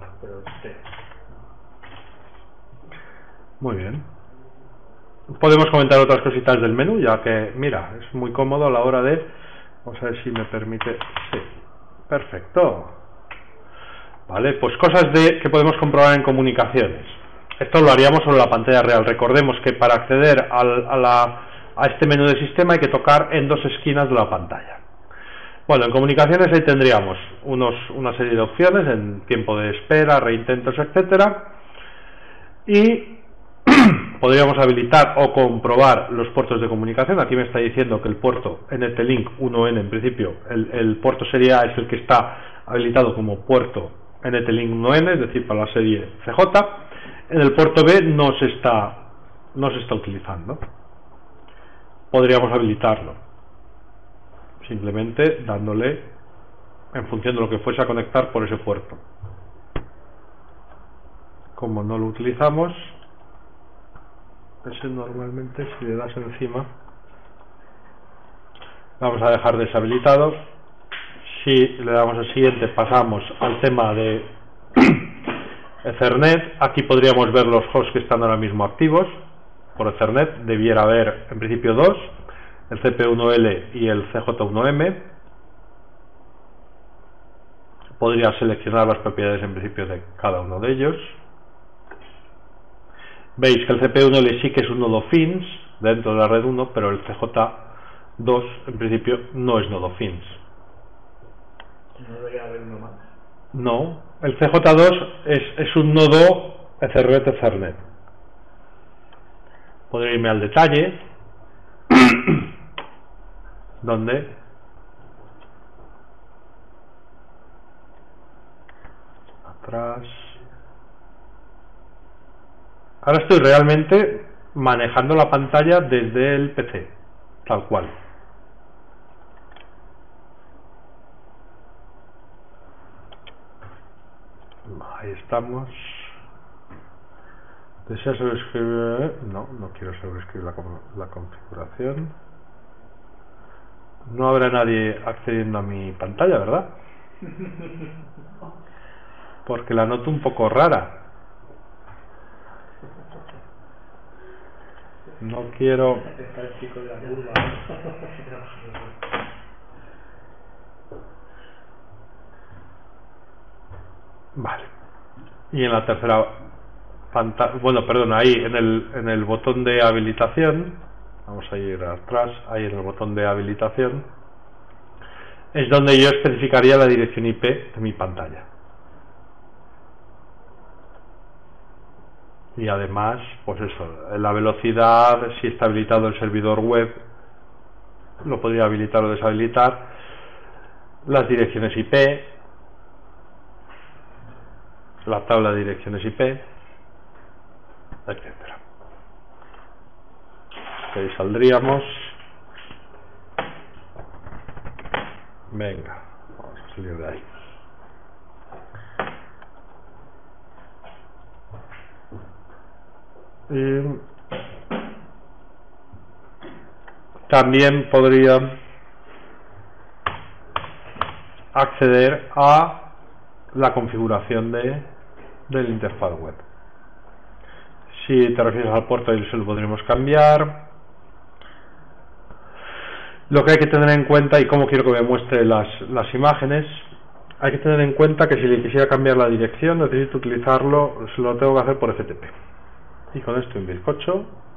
Muy bien. Podemos comentar otras cositas del menú, ya que, mira, es muy cómodo a la hora de... Vamos a ver si me permite... Sí. Perfecto. Vale, pues cosas de que podemos comprobar en comunicaciones. Esto lo haríamos sobre la pantalla real. Recordemos que para acceder al, a, la, a este menú de sistema hay que tocar en dos esquinas de la pantalla. Bueno, en comunicaciones ahí tendríamos unos, una serie de opciones en tiempo de espera, reintentos, etcétera. Y podríamos habilitar o comprobar los puertos de comunicación. Aquí me está diciendo que el puerto N T Link uno N, en principio, el, el puerto serie A es el que está habilitado como puerto N T Link uno N, es decir, para la serie C J. En el puerto B no se está, no se está utilizando. Podríamos habilitarlo, simplemente dándole en función de lo que fuese a conectar por ese puerto. Como no lo utilizamos, ese normalmente si le das encima, vamos a dejar deshabilitado. Si le damos al siguiente, pasamos al tema de Ethernet. Aquí podríamos ver los hosts que están ahora mismo activos por Ethernet. Debiera haber en principio dos, el C P uno L y el C J uno M. Podría seleccionar las propiedades en principio de cada uno de ellos. Veis que el C P uno L sí que es un nodo fins dentro de la red uno, pero el C J dos en principio no es nodo fins. ¿No debería haber uno más? No, el C J dos es, es un nodo Ethernet Ethernet. Podría irme al detalle, donde atrás. Ahora estoy realmente manejando la pantalla desde el P C, tal cual. Ahí estamos. ¿Desea sobreescribir? No, no quiero sobreescribir la, la configuración. No habrá nadie accediendo a mi pantalla, ¿verdad? Porque la noto un poco rara. No quiero... Está el chico de la curva. Vale. Y en la tercera pantalla, bueno, perdón, ahí en el, en el botón de habilitación, vamos a ir atrás, ahí en el botón de habilitación, es donde yo especificaría la dirección I P de mi pantalla. Y además, pues eso, la velocidad, si está habilitado el servidor web, lo podría habilitar o deshabilitar, las direcciones I P, la tabla de direcciones I P, etcétera. Ahí saldríamos. Venga, vamos a salir de ahí. Y también podría acceder a la configuración de del interfaz web. Si te refieres al puerto, ahí se lo podríamos cambiar. Lo que hay que tener en cuenta, y cómo quiero que me muestre las, las imágenes, hay que tener en cuenta que si le quisiera cambiar la dirección, necesito utilizarlo, se lo tengo que hacer por F T P. Y con esto en bizcocho